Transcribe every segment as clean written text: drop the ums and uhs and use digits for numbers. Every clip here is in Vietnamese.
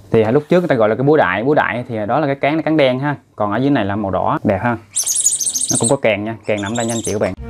Thì lúc trước người ta gọi là cái búa đại thì đó là cái cán, cán đen ha, còn ở dưới này là màu đỏ đẹp ha. Nó cũng có kèn nha, kèn nằm đây nha anh chị các bạn.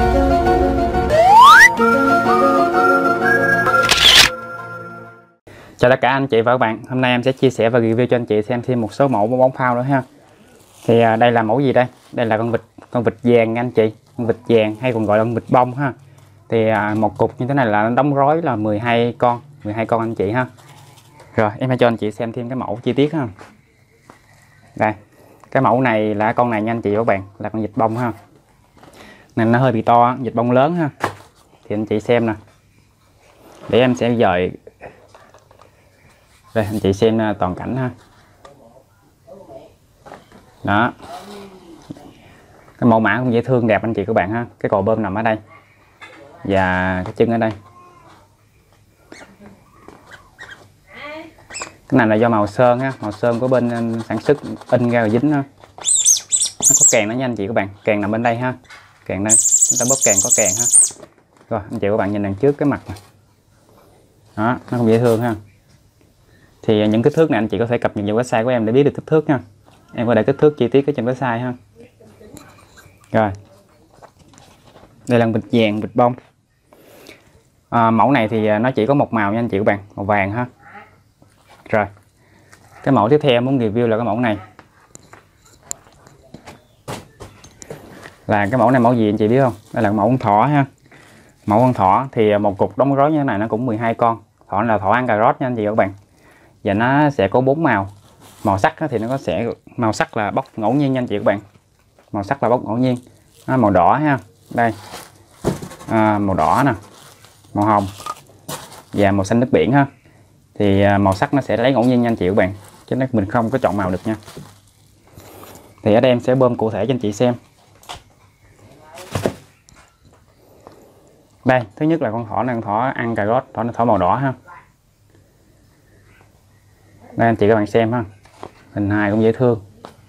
Chào tất cả anh chị và các bạn, hôm nay em sẽ chia sẻ và review cho anh chị xem thêm một số mẫu bóng pháo nữa ha. Thì đây là mẫu gì đây? Đây là con vịt vàng nha anh chị, con vịt vàng hay còn gọi là con vịt bông ha. Thì một cục như thế này là nó đóng gói là 12 con anh chị ha. Rồi em hãy cho anh chị xem thêm cái mẫu chi tiết ha. Đây, cái mẫu này là con này nha anh chị và các bạn, là con vịt bông ha. Nên nó hơi bị to, vịt bông lớn ha. Thì anh chị xem nè. Để em sẽ dời đây anh chị xem toàn cảnh ha. Đó, cái mẫu mã cũng dễ thương đẹp anh chị các bạn ha. Cái cò bơm nằm ở đây và cái chân ở đây. Cái này là do màu sơn ha, màu sơn của bên sản xuất in ra rồi dính ha. Nó có kèn đó nha anh chị các bạn, kèn nằm bên đây ha, kèn đây, chúng ta bóp kèn có kèn ha. Rồi anh chị các bạn nhìn đằng trước cái mặt này. Đó, nó cũng dễ thương ha. Thì những kích thước này anh chị có thể cập nhật vào website của em để biết được kích thước nha. Em có để kích thước chi tiết ở trên website ha. Rồi, đây là vịt vàng, vịt bông. Mẫu này thì nó chỉ có một màu nha anh chị các bạn, màu vàng ha. Rồi, cái mẫu tiếp theo em muốn review là cái mẫu này. Là cái mẫu này mẫu gì anh chị biết không? Đây là mẫu con thỏ ha. Mẫu con thỏ thì một cục đóng gói như thế này nó cũng 12 con. Thỏ là thỏ ăn cà rốt nha anh chị các bạn. Và nó sẽ có 4 màu. Màu sắc thì nó sẽ màu sắc là bóc ngẫu nhiên nha anh chị các bạn. Màu sắc là bóc ngẫu nhiên. Màu đỏ ha. Đây. Màu đỏ nè. Màu hồng. Và màu xanh nước biển ha. Thì màu sắc nó sẽ lấy ngẫu nhiên nha anh chị các bạn. Chứ mình không có chọn màu được nha. Thì ở đây em sẽ bơm cụ thể cho anh chị xem. Đây, thứ nhất là con thỏ này, con thỏ ăn cà rốt, thỏ màu đỏ ha. Đây anh chị các bạn xem ha. Hình hài cũng dễ thương.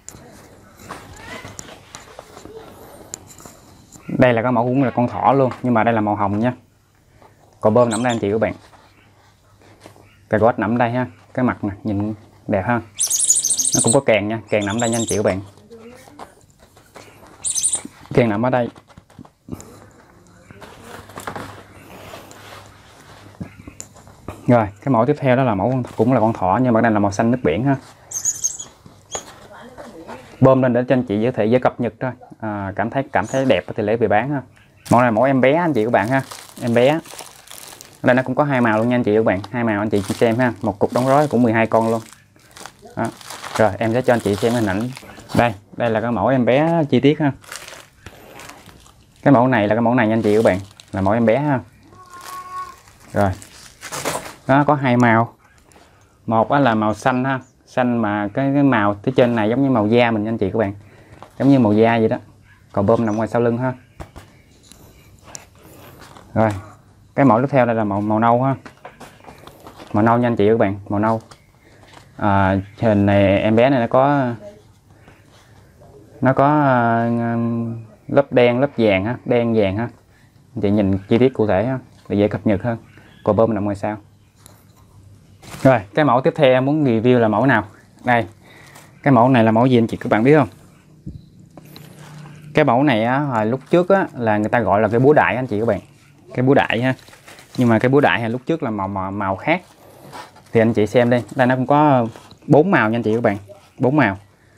Đây là cái mẫu cũng là con thỏ luôn, nhưng mà đây là màu hồng nha. Còn bơm nằm đây anh chị các bạn. Cà rốt nằm đây ha. Cái mặt này nhìn đẹp ha. Nó cũng có kèn nha, kèn nằm đây nha anh chị các bạn. Kèn nằm ở đây. Rồi, cái mẫu tiếp theo đó là mẫu cũng là con thỏ nhưng mà đây là màu xanh nước biển ha. Bơm lên để cho anh chị có thể dễ cập nhật thôi. Cảm thấy đẹp thì lấy về bán ha. Mẫu này mẫu em bé anh chị các bạn ha. Em bé. Ở đây nó cũng có hai màu luôn nha anh chị các bạn. Hai màu anh chị xem ha. Một cục đóng gói cũng 12 con luôn. Đó. Rồi em sẽ cho anh chị xem hình ảnh. Đây là cái mẫu em bé chi tiết ha. Cái mẫu này là cái mẫu này nha anh chị các bạn. Là mẫu em bé ha. Rồi. Nó có hai màu. Một là màu xanh ha, xanh mà cái màu phía trên này giống như màu da mình nha anh chị các bạn, giống như màu da vậy đó. Còn bơm nằm ngoài sau lưng ha. Rồi cái mẫu tiếp theo đây là màu nâu ha, màu nâu nha anh chị các bạn, màu nâu. Hình này em bé này nó có lớp đen lớp vàng ha, đen vàng ha. Anh chị nhìn chi tiết cụ thể ha để dễ cập nhật hơn. Còn bơm nằm ngoài sau. Rồi cái mẫu tiếp theo em muốn review là mẫu nào? Đây, cái mẫu này là mẫu gì anh chị các bạn biết không? Cái mẫu này á, hồi lúc trước á, là người ta gọi là cái búa đại anh chị các bạn, cái búa đại ha. Nhưng mà cái búa đại lúc trước là màu khác. Thì anh chị xem đi, đây nó cũng có 4 màu nha anh chị các bạn, 4 màu,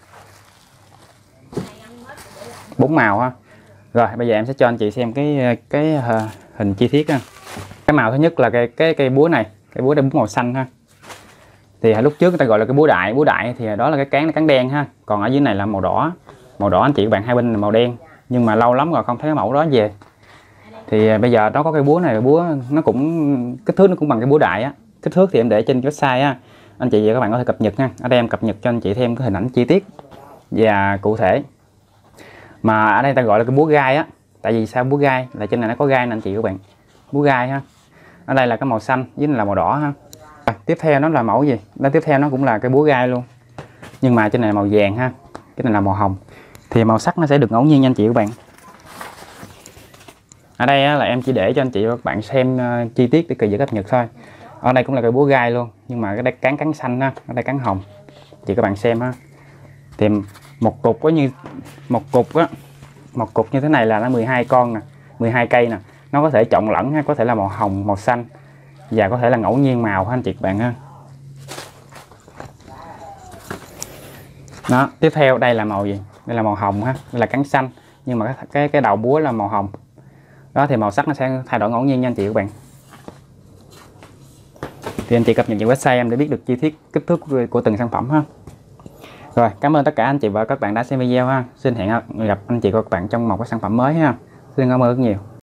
4 màu ha. Rồi bây giờ em sẽ cho anh chị xem cái hình chi tiết ha. Cái màu thứ nhất là cái búa này, cái búa đây búa màu xanh ha. Thì lúc trước người ta gọi là cái búa đại thì đó là cái cán đen ha. Còn ở dưới này là màu đỏ anh chị các bạn, hai bên là màu đen. Nhưng mà lâu lắm rồi không thấy cái mẫu đó về. Thì bây giờ nó có cái búa này, búa nó cũng kích thước nó cũng bằng cái búa đại á. Kích thước thì em để trên website á, anh chị và các bạn có thể cập nhật ha. Ở đây em cập nhật cho anh chị thêm cái hình ảnh chi tiết và cụ thể. Mà ở đây ta gọi là cái búa gai á. Tại vì sao búa gai? Là trên này nó có gai nè anh chị các bạn, búa gai ha. Ở đây là cái màu xanh, dưới này là màu đỏ ha. Tiếp theo nó là mẫu gì? Đó, tiếp theo nó cũng là cái búa gai luôn. Nhưng mà trên này là màu vàng ha. Cái này là màu hồng. Thì màu sắc nó sẽ được ngẫu nhiên nha anh chị các bạn. Ở đây là em chỉ để cho anh chị và các bạn xem chi tiết để kỳ dễ cập nhật thôi. Ở đây cũng là cây búa gai luôn, nhưng mà cái đây cán xanh ha, ở đây cán hồng. Chị các bạn xem ha. Thì một cục có như một cục như thế này là nó 12 con nè, 12 cây nè. Nó có thể trộn lẫn ha, có thể là màu hồng, màu xanh và có thể là ngẫu nhiên màu ha anh chị các bạn ha. Đó, tiếp theo đây là màu gì? Đây là màu hồng ha, đây là cán xanh, nhưng mà cái đầu búa là màu hồng. Đó thì màu sắc nó sẽ thay đổi ngẫu nhiên nha anh chị các bạn. Thì anh chị cập nhật những website em để biết được chi tiết kích thước của từng sản phẩm ha. Rồi, cảm ơn tất cả anh chị và các bạn đã xem video ha. Xin hẹn gặp anh chị và các bạn trong một cái sản phẩm mới ha. Xin cảm ơn rất nhiều.